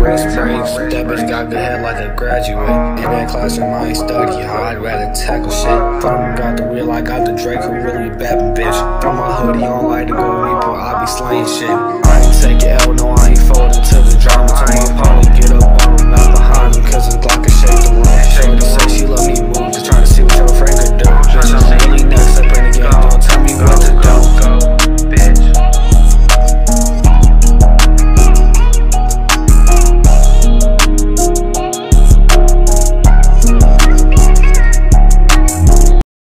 wrist braids. That bitch got good head like a graduate. In that classroom, I ain't study, I'd rather tackle shit. From got the real, I got the Drake who really bappin' bitch. Throw my hoodie on like to go repo, I be slaying shit. I ain't take it L, no, I ain't folding to the drama. Till my poly get up